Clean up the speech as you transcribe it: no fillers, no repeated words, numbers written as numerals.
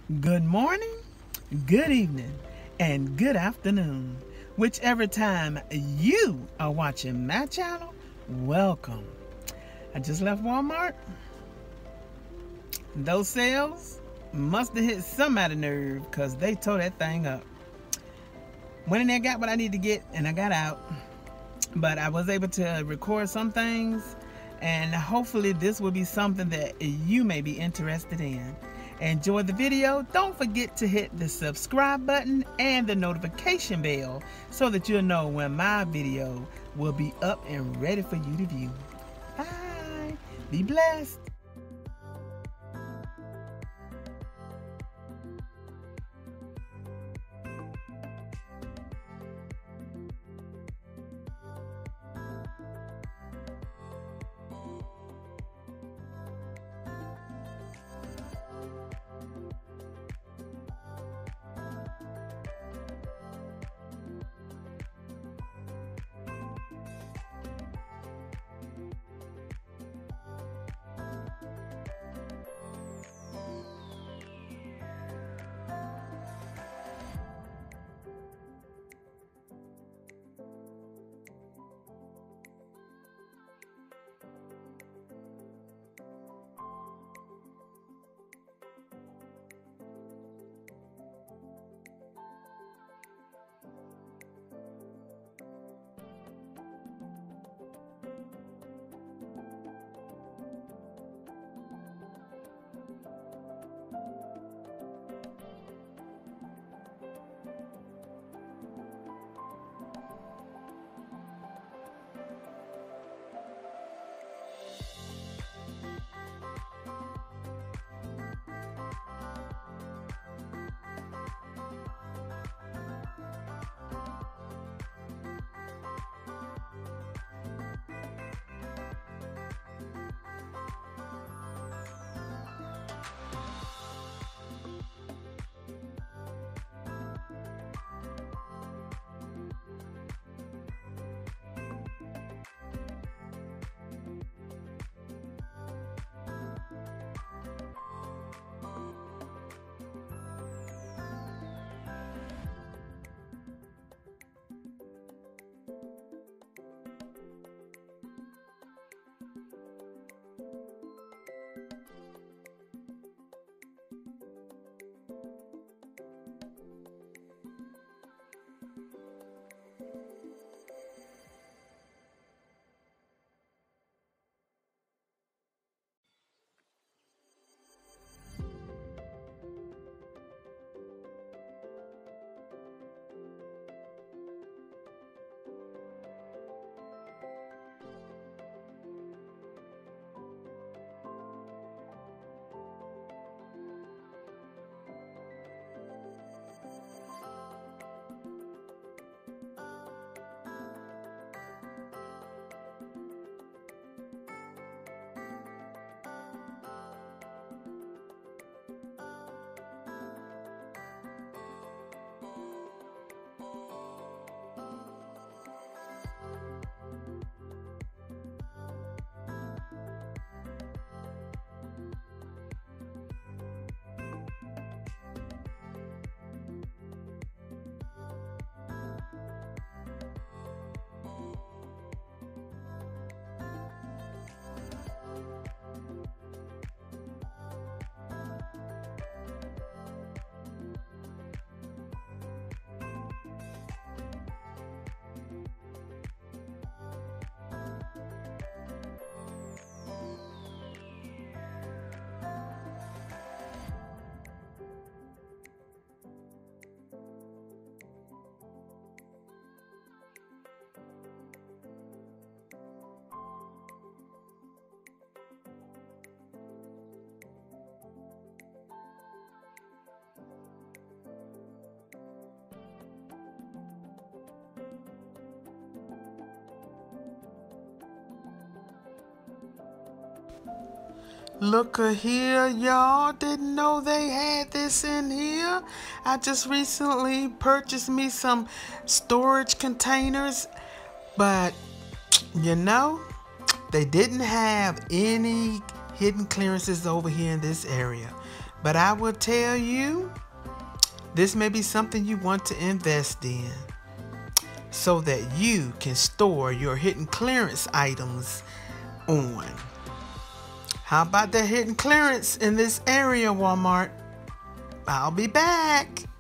Good morning, good evening, and good afternoon. Whichever time you are watching my channel, welcome. I just left Walmart. Those sales must have hit somebody's nerve because they tore that thing up. Went in there, got what I need to get, and I got out. But I was able to record some things, and hopefully this will be something that you may be interested in. Enjoy the video. Don't forget to hit the subscribe button and the notification bell so that you'll know when my video will be up and ready for you to view. Bye. Be blessed. Look here, y'all. Didn't know they had this in here. I just recently purchased me some storage containers, but you know, they didn't have any hidden clearances over here in this area. But I will tell you, this may be something you want to invest in so that you can store your hidden clearance items on. How about the hidden clearance in this area, Walmart? I'll be back.